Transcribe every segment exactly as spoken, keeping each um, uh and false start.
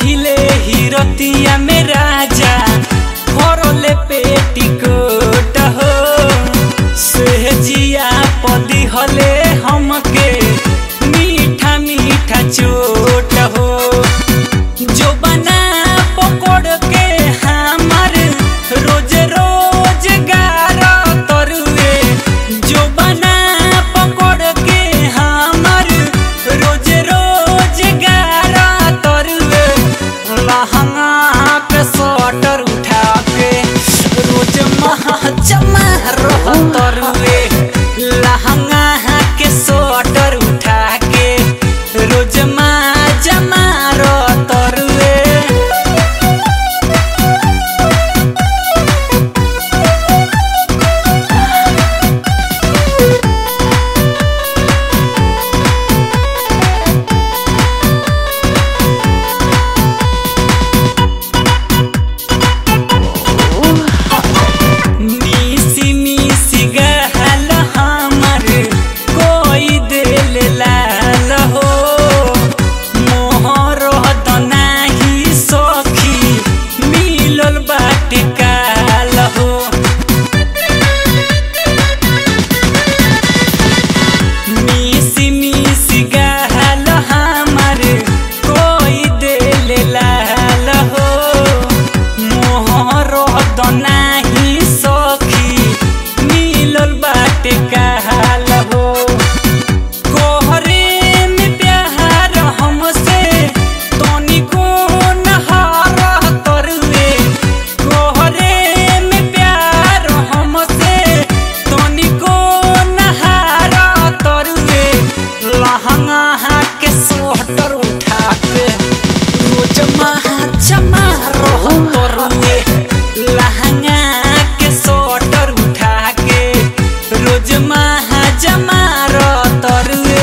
पहिले ही रतिया में राजा भरले पेटीकोट हो सहजिया पदी हले हमके मीठा मीठा चोट हो जो बना पकड़ के हमार रोज रोज गारा तरुए जो बना पकड़ के हमार रोज रोज गारा तरुए लहंगा पे स्वेटर उठा के रोज महचमा रह तरुए लहंगा के स्वेटर उठा के रोज महचमा रह तरुए। मिसी मिसी गहल हमर कोई दिल लाल हो मोहर दनाही सखी मिलल बाटे काल हो मिसी मिसी गहल हमर कोई दिल लाल हो मोहर दनाही सखी मिलल बाटे काल हो कोहरे में प्यार हमसे तनिको नहार तरुए कोहरे में प्यार हमसे तनिको नहार तरुए लहंगा के स्वेटर उठा के रोज महचमा रह तरुए लहंगा के स्वेटर उठा के रोज महचमा रह तरुए।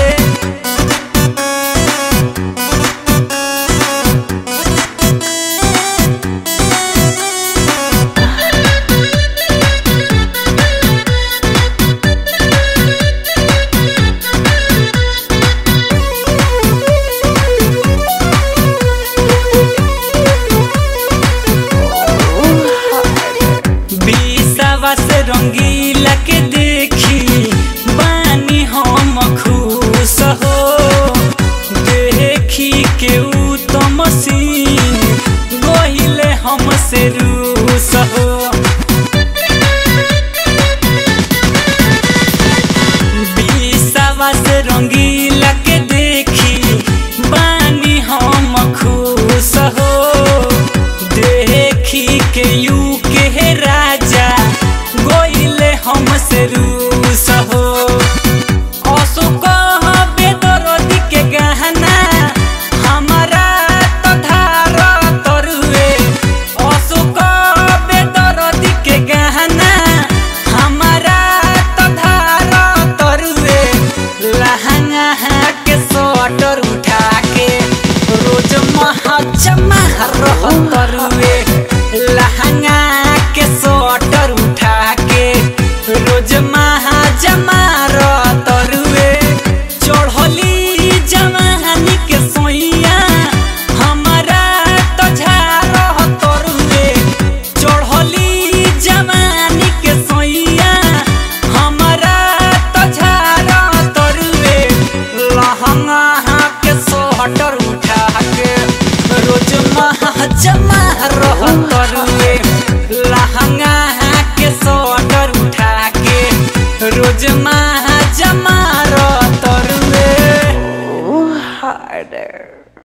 बीसवा से रंगीला के देखी बानी हम खुश हो देखी के उ तो मसीन गोहिले हमसे रूस हो बीसवा से रंगीला के देखी बानी हम खुश हो देखी के यू के राजा गोइले हमसे रूस हो अशोक बेदर्दी के गहना हमारा तो धार तरुए अशोक बेदर्दी के गहना हमारा तो धार तरुए लहंगा के स्वेटर उठा के रोज महचमा रह तरुए लहंगा के स्वेटर उठा के रोज महचमा रह तरुए चढ़ली जवानी के सोइया हमारा तो झार तरुए चढ़ली जवानी के सोइया हमारा तो झार तरुए लहंगा के स्वेटर उठा के रोज महचमा रह तरुए लहंगा के स्वेटर उठा के रोज महचमा रह तरुए।